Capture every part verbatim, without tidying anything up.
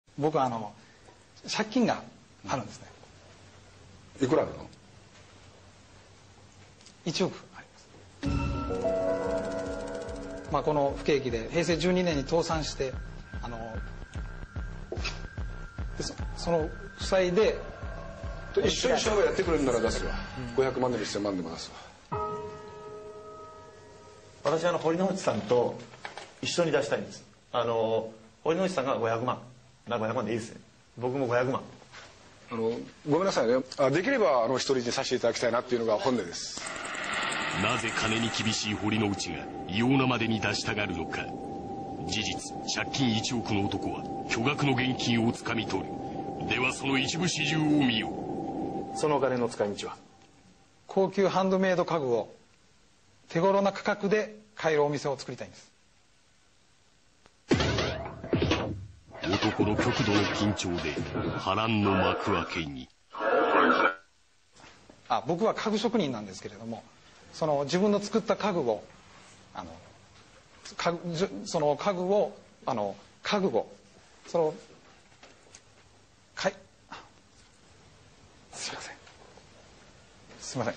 僕はあの借金があるんですね。 いくらあるの？ いちおくあります。まあこの不景気で平成じゅうにねんに倒産して、あので そ, その負債で一緒に商売やってくれるなら出すわ、うん、ごひゃくまんでもせんまんでも出すわ。 私はあの堀之内さんと一緒に出したいんです。あの堀之内さんがごひゃくまん、ごひゃくまんでいいですね。僕もごひゃくまん。 あのごめんなさいね、あできればあの一人にさせていただきたいなっていうのが本音です。 なぜ金に厳しい堀之内が異様なまでに出したがるのか。事実借金いちおくの男は巨額の現金をつかみ取る。ではその一部始終を見よう。 そのお金の使い道は？ 高級ハンドメイド家具を手頃な価格で買えるお店を作りたいんです。 男の極度の緊張で波乱の幕開けに。 あ僕は家具職人なんですけれども、その自分の作った家具をあの家具その家具をあの家具をそのかいすいませんすいません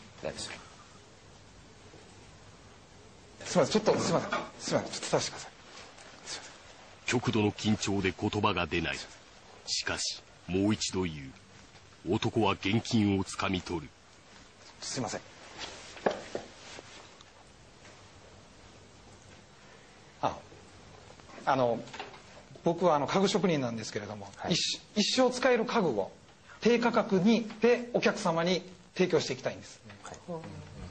すいませんちょっとすいませんすいませんちょっとさせてください。 極度の緊張で言葉が出ない。しかしもう一度言う。男は現金をつかみ取る。 すいません。ああの僕はあの家具職人なんですけれども、はい、一, 一生使える家具を低価格にでお客様に提供していきたいんです、はい、 こ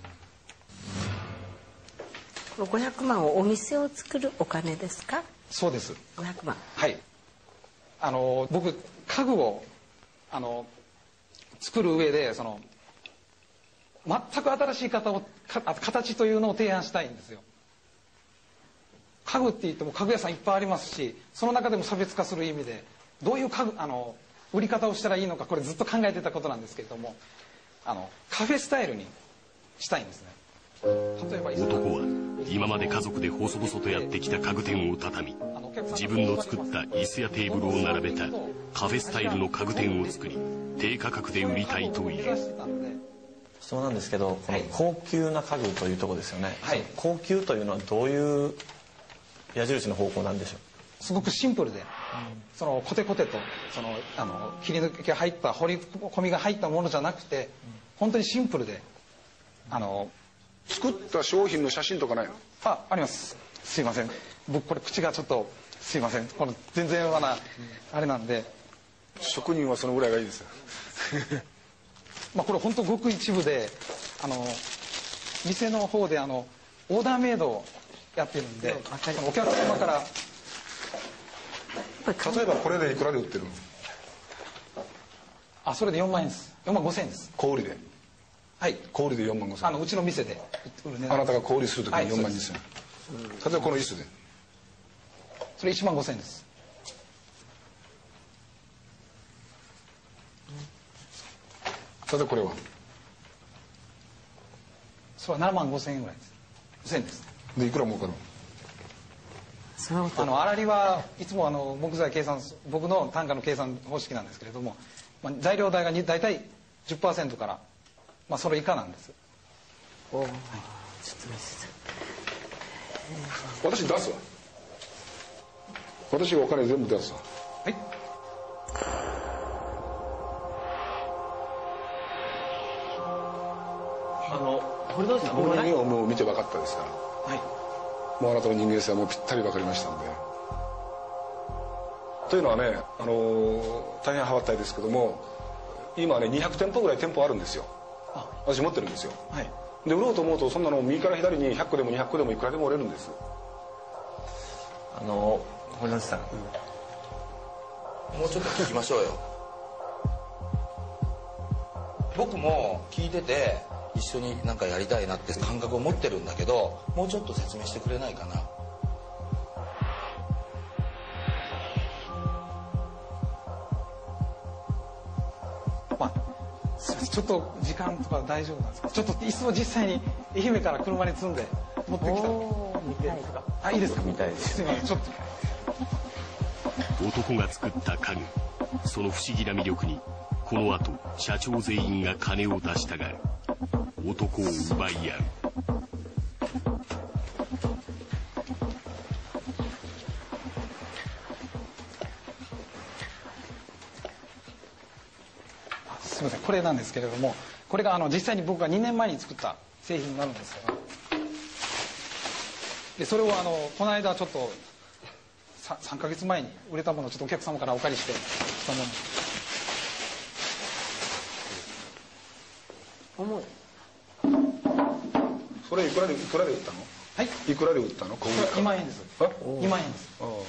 のごひゃくまんをお店を作るお金ですか？ そうです。 ごひゃくまん。 はい。あの僕家具をあの作る上でその全く新しい形をか形というのを提案したいんですよ。家具って言っても家具屋さんいっぱいありますし、その中でも差別化する意味でどういう家具あの売り方をしたらいいのか、これずっと考えてたことなんですけれども、あのカフェスタイルにしたいんですね。例えば男は今まで家族で細々とやってきた家具店を畳み、自分の作った椅子やテーブルを並べたカフェスタイルの家具店を作り、低価格で売りたいという。 質問なんですけど、この高級な家具というところですよね、 はい、 高級というのはどういう矢印の方向なんでしょう？ すごくシンプルで、うん、そのコテコテとそのあの切り抜きが入った彫り込みが入ったものじゃなくて、うん、本当にシンプルで、あの作った商品の写真とかないの？ あ、あります。すいません、僕これ口がちょっとすいません、この全然まだあれなんで。 職人はそのぐらいがいいですよまあこれ本当ごく一部で、あの店の方であのオーダーメイドをやってるんで、お客様から例えばこれでいくらで売ってるの？ あ、それでよんまんえんです。よんまんごせんえんです。 小売りで？ はい、 小売りでよんまんごせんえん。 あのうちの店で売る値段。 あなたが小売りするときによんまんにせんえん、はい、例えばこの椅子でそれいちまんごせんえんです。 例えばこれはそれはななまんごせんえんぐらいです。せんですでいくら儲かるの？ あの粗利はいつもあの木材計算、僕の単価の計算方式なんですけれども、まあ、材料代が大体 じゅっパーセント から、まあ、それ以下なんです。 お、はい、ちょっと見せて。 私出すわ。私がお金全部出すわ。 はい。 あの堀之内さん、僕の人間をもう見て分かったですから、 はい、 もうあなたの人間性はもうぴったり分かりましたんで。というのはね、あの大変はばったいですけども、今ねにひゃくてんぽぐらい店舗あるんですよ。私持ってるんですよ、はい、で売ろうと思うとそんなの右から左にひゃっこでもにひゃっこでもいくらでも売れるんです。 あの堀之内さん、 うん、もうちょっと聞きましょうよ僕も聞いてて一緒になんかやりたいなって感覚を持ってるんだけど、もうちょっと説明してくれないかな。 まあ、ちょっと時間とか大丈夫なんですか？ちょっと椅子を実際に愛媛から車に積んで持ってきた。 見たいですか？ あ、いいですか？ 見たいです。 すみません、ちょっと。 男が作った家具。その不思議な魅力にこの後社長全員が金を出したがる。男を奪い合う。 すみません、これなんですけれども、これがあの実際に僕がにねんまえに作った製品になるんですけど、でそれをあのこの間ちょっとさんかげつまえに売れたものをちょっとお客様からお借りしてしたもの。 重い。 それいくらでいくらで売ったの？ はい。 いくらで売ったの？ にまんえんです。にまんえんです。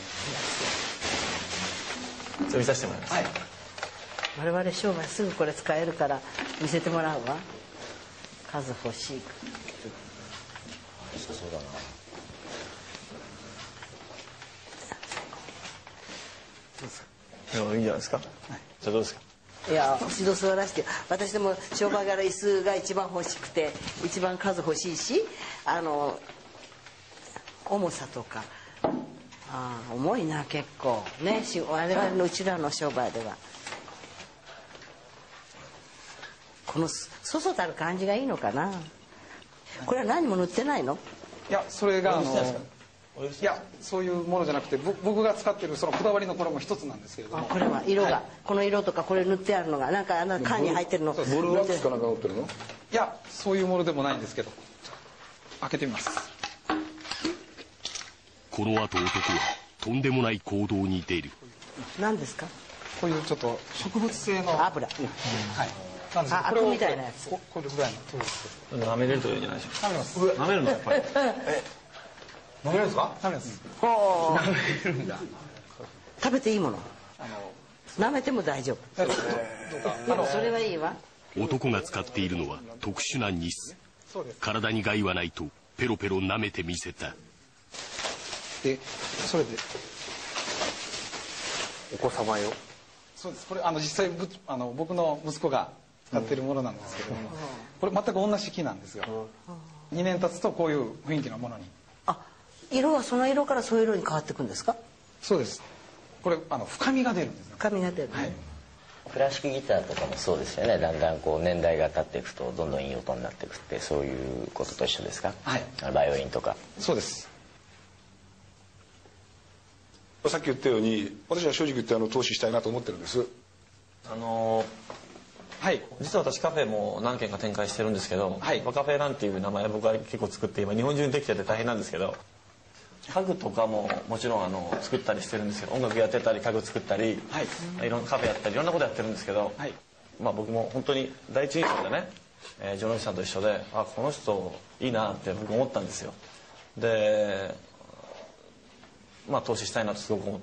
それ見させてもらいます。 はい。 我々商売すぐこれ使えるから見せてもらうわ。数欲しい。 そうだな。 いやいいんじゃないですか。はい、じゃあどうですか。 いや一度座らせて、私でも商売柄椅子が一番欲しくて一番数欲しいし、あの重さとか、ああ重いな結構ね、我々のうちらの商売ではこのそそたる感じがいいのかな。これは何も塗ってないの？ いやそれがあのいやそういうものじゃなくて、僕が使ってるそのこだわりのこれも一つなんですけれども、 これは色が、 はい、 この色とかこれ塗ってあるのがなんかあの缶に入ってるの。 ブルーワックスかなんか乗ってるの？ いやそういうものでもないんですけど、開けてみます。 この後男はとんでもない行動に出る。 何ですか？ こういうちょっと植物性の油、うん、 はい、なんですあ、アクみたいなやつ。 ここれぐらいの舐めれるといいんじゃないでしょうか。 舐めます。 舐めるのやっぱり。 飲めるんですか？舐めます。 ほう。舐めるんだ。食べていいもの？あの舐めても大丈夫。でもそれはいいわ。 男が使っているのは特殊なニス。体に害はないとペロペロ舐めてみせた。 でそれでお子様よ。 そうです。これあの実際ぶあの僕の息子が使ってるものなんですけれども、これ全く同じ木なんですよ。にねん経つとこういう雰囲気のものに。 あ、色はその色からそういう色に変わっていくんですか？ そうです。これあの深みが出るんですよ。 深みが出る、ね。はい。 クラシックギターとかもそうですよね。だんだんこう年代が経っていくとどんどんいい音になっていくって、そういうことと一緒ですか？ はい。 バイオリンとか。 そうです。 さっき言ったように私は正直言ってあの投資したいなと思ってるんです。 あのはい、 実は私カフェも何軒か展開してるんですけど、 はい、 カフェランっていう名前僕は結構作って今日本中にできてて大変なんですけど、家具とかももちろんあの作ったりしてるんですけど、音楽やってたり家具作ったり、はい、いろんなカフェやったりいろんなことやってるんですけど、はい、まあ僕も本当に第一印象でね、えー、城之内さんと一緒で、あこの人いいなって僕思ったんですよ。でまあ投資したいなとすごく思って。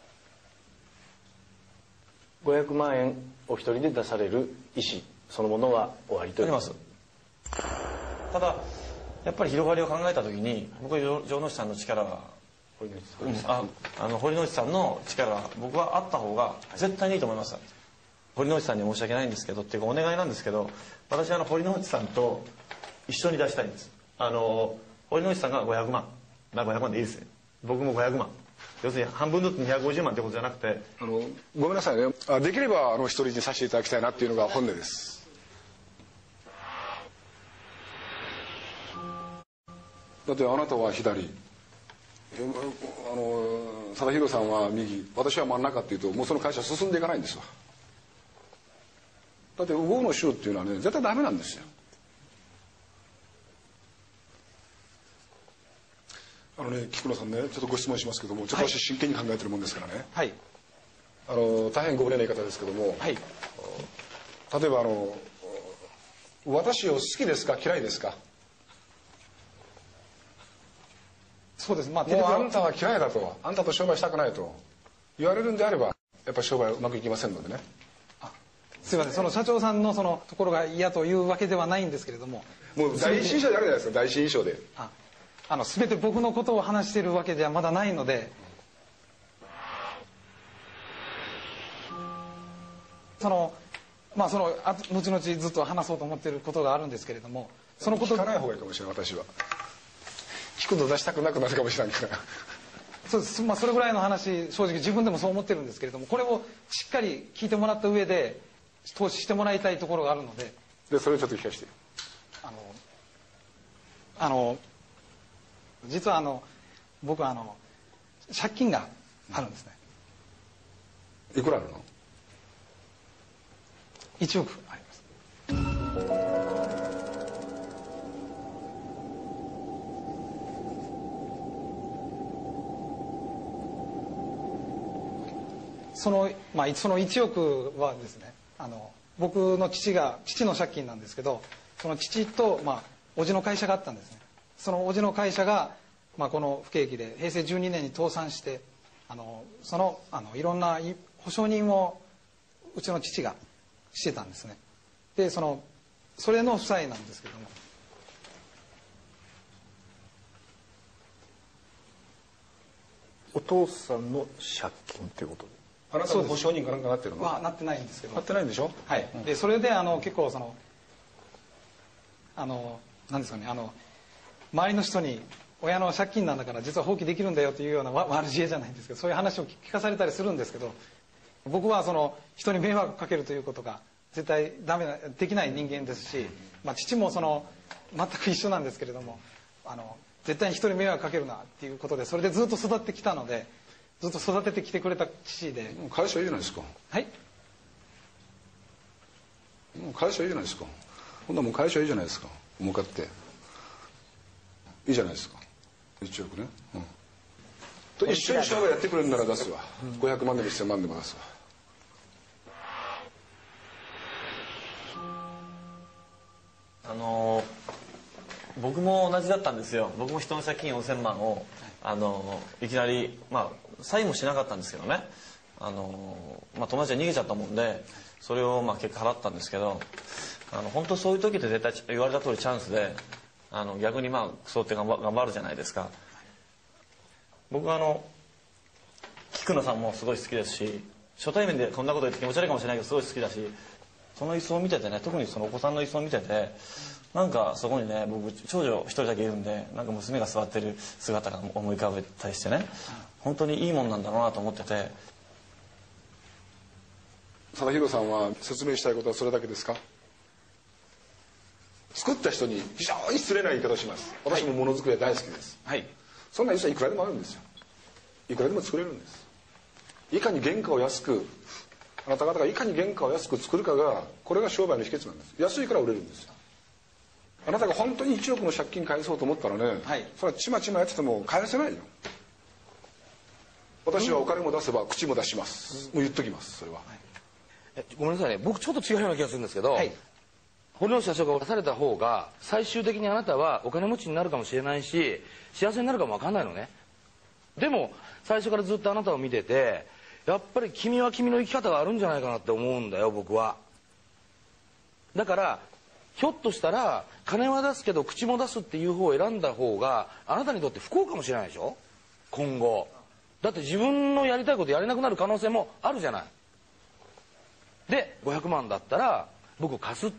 ごひゃくまんえんお一人で出される意思そのものは終わりという。 あります。ただやっぱり広がりを考えた時に僕は城之内さんの力が、うん、ああの堀之内さんの力が僕はあった方が絶対にいいと思います。堀之内さんに申し訳ないんですけどっていうかお願いなんですけど、私はあの堀之内さんと一緒に出したいんです。あの堀之内さんがごひゃくまん、まあ、ごひゃくまんでいいですね。僕もごひゃくまん、要するに半分ずつにひゃくごじゅうまんってことじゃなくて、 あのごめんなさいね、できればあの一人にさせていただきたいなっていうのが本音です。だってあなたは左、あの貞弘さんは右、私は真ん中っていうともうその会社進んでいかないんですわ。だって右往の衆っていうのはね絶対ダメなんですよ。あのね、菊野さんね、ちょっとご質問しますけども、ちょっと私真剣に考えてるもんですからね、はい、あの大変ご無礼な言い方ですけども、はい、例えばあの私を好きですか嫌いですか？ そうです、まあ、 もうあんたは嫌いだと、あんたと商売したくないと言われるんであればやっぱり商売うまくいきませんのでね。 あ、すいません、その社長さんのそのところが嫌というわけではないんですけれども、 もう第一印象であるじゃないですか。第一印象でああの全て僕のことを話しているわけじゃまだないので、そのまあそのあ後々ずっと話そうと思っていることがあるんですけれども、そのこと聞かない方がいいかもしれない。私は聞くの出したくなくなるかもしれないからそうです、まあ、それぐらいの話正直自分でもそう思ってるんですけれども、これをしっかり聞いてもらった上で投資してもらいたいところがあるので。 でそれをちょっと聞かせて。 あのあの実はあの僕はあの借金があるんですね。 いくらあるの？ いちおくあります。その、まあ、そのいちおくはですね、あの僕の父が父の借金なんですけど、その父と、まあ、叔父の会社があったんですね。その叔父の会社が、まあ、この不景気でへいせいじゅうにねんに倒産して、あのそのあのいろんな保証人をうちの父がしてたんですね。でそのそれの負債なんですけども。 お父さんの借金ってことで、あなたの保証人かなんかなってるの？ はなってないんですけど。 なってないんでしょ？ はい。でそれであの結構そのあのなんですかね、あの周りの人に親の借金なんだから実は放棄できるんだよというような悪知恵じゃないんですけど、そういう話を聞かされたりするんですけど、僕はその人に迷惑かけるということが絶対ダメなできない人間ですし、まあ、父もその全く一緒なんですけれども、あの絶対に人に迷惑かけるなっていうことで、それでずっと育ってきたので、ずっと育ててきてくれた父で。 もう会社いいじゃないですか。 はい。 もう会社いいじゃないですか。ほんならもう会社いいじゃないですか。向かっていいじゃないですか。いちおくね、うん、と一緒に商売やってくれるなら出すわ、うん、ごひゃくまんでもせんまんでも出すわ。 あの僕も同じだったんですよ。僕も人の借金よんせんまんをあのいきなり、まあ債務しなかったんですけどね、あの、まあ、友達が逃げちゃったもんでそれをまあ結果払ったんですけど、あの本当そういう時って絶対言われた通りチャンスで、あの逆にまあそうって頑張頑張るじゃないですか。僕はあの菊野さんもすごい好きですし、初対面でこんなこと言って気持ち悪いかもしれないけどすごい好きだし、その椅子を見ててね、特にそのお子さんの椅子を見てて、なんかそこにね、僕長女一人だけいるんで、なんか娘が座ってる姿が思い浮かべたりしてね、本当にいいもんなんだろうなと思ってて。 貞弘さんは説明したいことはそれだけですか？作った人に非常に失礼な言い方をします。私もものづくりは大好きです、はい、そんな椅子はいくらでもあるんですよ。いくらでも作れるんです。いかに原価を安く、あなた方がいかに原価を安く作るかが、これが商売の秘訣なんです。安いから売れるんですよ。あなたが本当にいちおくの借金返そうと思ったらね、はい、それはちまちまやってても返せないよ。私はお金も出せば口も出します、うん、もう言っときます。それは、はい、 えごめんなさいね、僕ちょっと違うような気がするんですけど、はい、堀之内社長が出された方が最終的にあなたはお金持ちになるかもしれないし幸せになるかも分かんないのね。でも最初からずっとあなたを見てて、やっぱり君は君の生き方があるんじゃないかなって思うんだよ、僕は。だからひょっとしたら金は出すけど口も出すっていう方を選んだ方があなたにとって不幸かもしれないでしょ、今後。だって自分のやりたいことやれなくなる可能性もあるじゃない。でごひゃくまんだったら僕貸すって、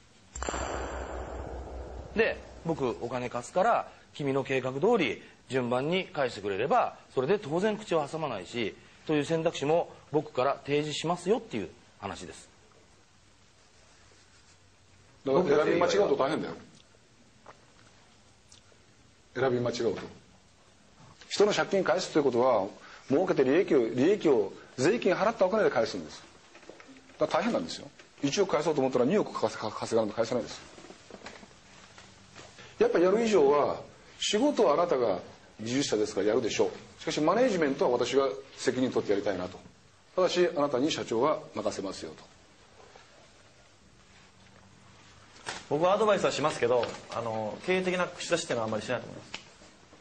で僕お金貸すから君の計画通り順番に返してくれれば、それで当然口を挟まないしという選択肢も僕から提示しますよっていう話です。 だから選び間違うと大変だよ。選び間違うと人の借金返すということは儲けて利益を利益を税金払ったお金で返すんです。だから大変なんですよ。いちおく返そうと思ったらにおく稼がないと返せないです。やっぱやる以上は仕事はあなたが技術者ですからやるでしょう。しかしマネージメントは私が責任取ってやりたいなと。ただしあなたに社長が任せますよと。 僕はアドバイスはしますけど、あの経営的な口出しっていうのはあんまりしないと思います。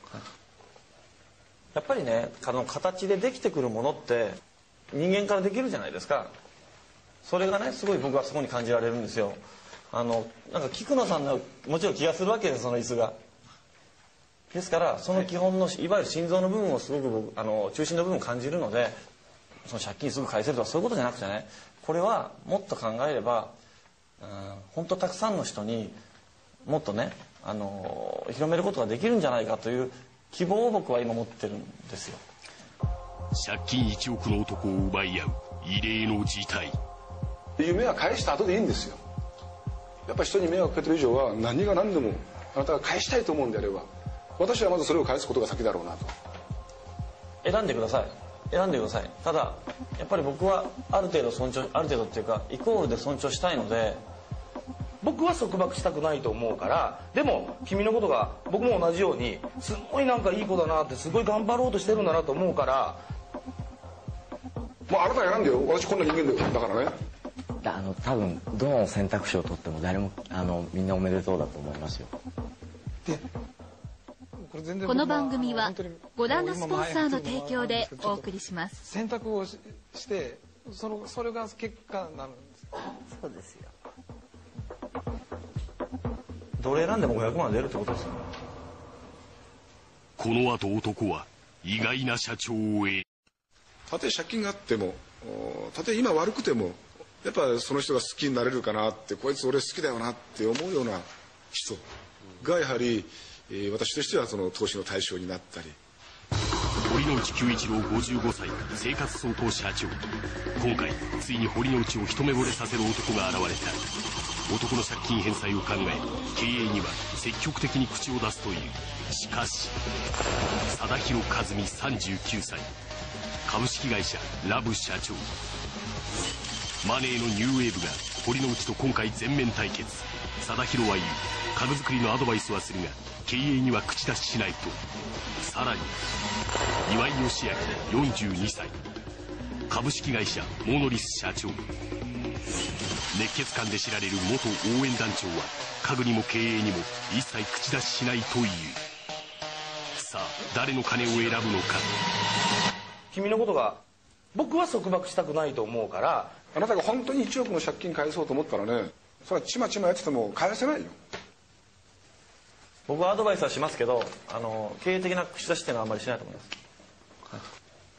やっぱりね、あの形でできてくるものって人間からできるじゃないですか。それがねすごい僕はそこに感じられるんですよ。あのなんか菊野さんのもちろん気がするわけです、その椅子が。ですからその基本の、はい、いわゆる心臓の部分をすごく僕あの中心の部分を感じるので、その借金すぐ返せるとかそういうことじゃなくてね、これはもっと考えれば、うん、本当たくさんの人にもっとねあの広めることができるんじゃないかという希望を僕は今持ってるんですよ。 借金いちおくの男を奪い合う異例の事態。 夢は返した後でいいんですよ。やっぱり人に迷惑かけてる以上は何が何でもあなたが返したいと思うんであれば、私はまずそれを返すことが先だろうなと。 選んでください。選んでください。ただやっぱり僕はある程度尊重、ある程度っていうかイコールで尊重したいので。 僕は束縛したくないと思うから、でも君のことが僕も同じようにすごいなんかいい子だなって、すごい頑張ろうとしてるんだなと思うから。 もうあなた選んでよ。私こんな人間だよ。だからね。 あの多分どの選択肢を取っても誰もあのみんなおめでとうだと思いますよ。 でこ, この番組はご覧のスポンサーの提供でお送りします。 選択を し, してそのそれが結果になるんです。 そうですよ。 どれ選んでもごひゃくまん出るってことですよね。 この後男は意外な社長を得、 たとえ借金があっても、たとえ今悪くてもやっぱその人が好きになれるかなって、こいつ俺好きだよなって思うような人がやはり、えー、私としてはその投資の対象になったり。 堀之内久一郎ごじゅうごさい、生活総統社長。今回ついに堀之内を一目惚れさせる男が現れた。男の借金返済を考え、経営には積極的に口を出すという。しかし貞弘和美さんじゅうきゅうさい、株式会社ラブ社長。マネーのニューウェーブが堀之内と今回全面対決。貞弘は言う、家具作りのアドバイスはするが経営には口出ししないと。さらに岩井義明よんじゅうにさい、株式会社モノリス社長。熱血漢で知られる元応援団長は家具にも経営にも一切口出ししないという。さあ誰の金を選ぶのか。 君のことが僕は束縛したくないと思うから。 あなたが本当にいちおくの借金返そうと思ったらね、それはちまちまやってても返せないよ。 僕はアドバイスはしますけど、あの経営的な口出しっていうのはあんまりしないと思います。はい、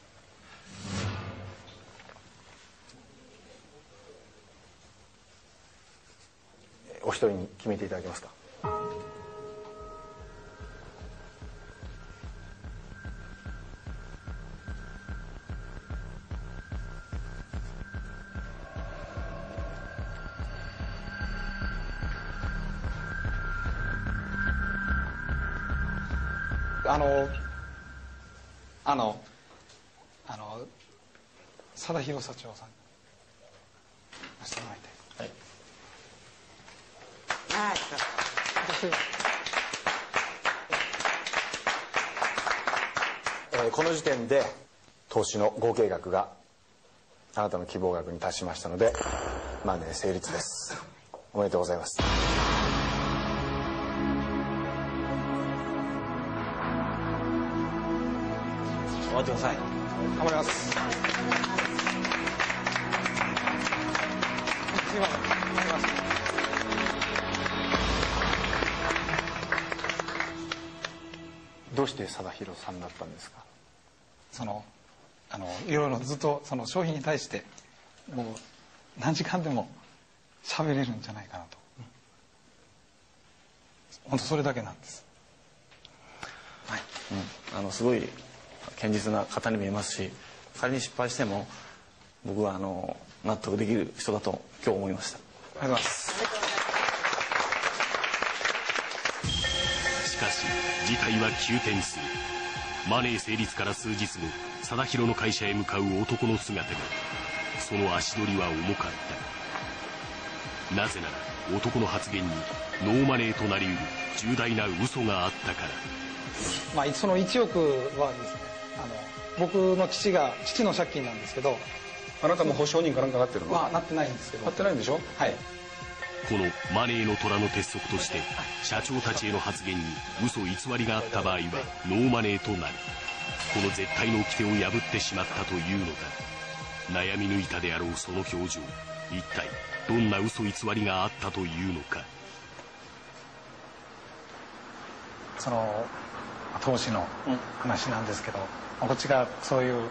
お一人に決めていただけますか。 あのあのあの貞弘社長さんに出してもらいたい。 はい。 えー、この時点で投資の合計額があなたの希望額に達しましたので、マネー成立です。おめでとうございます。 頑張ってください。 頑張ります。 どうして貞弘さんだったんですか。 そのあのいろいろずっとその商品に対してもう何時間でも喋れるんじゃないかなと、本当それだけなんです。 はい、うん、あのすごい堅実な方に見えますし、仮に失敗しても僕はあの納得できる人だと今日思いました。 ありがとうございます。 しかし事態は急転する。マネー成立から数日後、貞弘の会社へ向かう男の姿が。その足取りは重かった。なぜなら男の発言にノーマネーとなりうる重大な嘘があったから。 まあ、そのいちおくはですね、あの僕の父が父の借金なんですけど。 あなたも保証人かなんかなってるの？ まあなってないんですけど。 なってないんでしょ。 はい。 このマネーの虎の鉄則として社長たちへの発言に嘘偽りがあった場合はノーマネーとなる。この絶対の掟を破ってしまったというのだ。悩み抜いたであろうその表情、一体どんな嘘偽りがあったというのか。 その投資の話なんですけど、こっちがそういう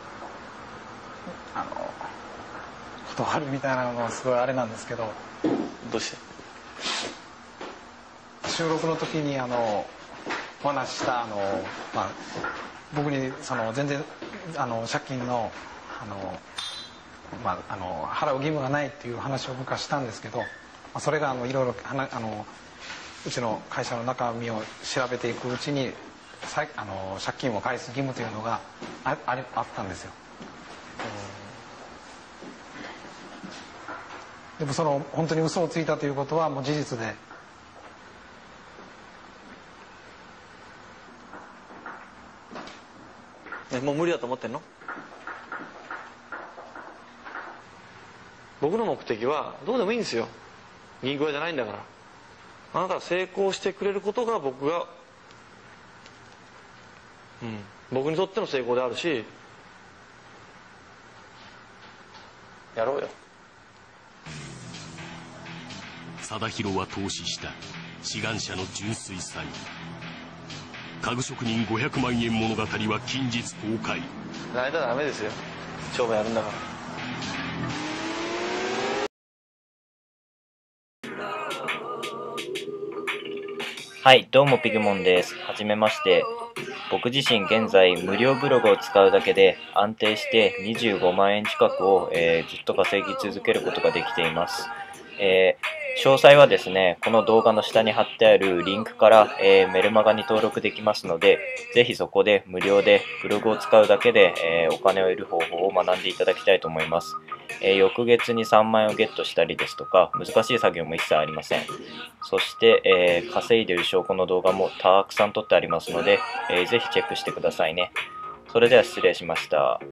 あの断るみたいなのはすごいあれなんですけど。 どうして？ 収録の時にあのお話ししたあの、まあ、僕にその全然あの借金のあの、まあ、あの払う義務がないっていう話を僕はしたんですけど、まあ、それがあのいろいろあのうちの会社の中身を調べていくうちにさあの借金を返す義務というのが あ, あ, あったんですよ。でもその本当に嘘をついたということはもう事実で、 ね、もう無理だと思ってんの？僕の目的はどうでもいいんですよ。銀行屋じゃないんだから。あなたが成功してくれることが僕が、うん、僕にとっての成功であるし、やろうよ。 貞弘は投資した志願者の純粋さに。家具職人ごひゃくまんえん物語は近日公開。 泣いたらダメですよ。商売やるんだから。 はい、どうもピグモンです。はじめまして。僕自身現在無料ブログを使うだけで安定してにじゅうごまんえん近くを、えー、ずっと稼ぎ続けることができています。えー、詳細はですね、この動画の下に貼ってあるリンクから、えー、メルマガに登録できますので、ぜひそこで無料でブログを使うだけで、えー、お金を得る方法を学んでいただきたいと思います。えー、翌月にさんまんえんをゲットしたりですとか、難しい作業も一切ありません。そして、えー、稼いでいる証拠の動画もたくさん撮ってありますので、えー、ぜひチェックしてくださいね。それでは失礼しました。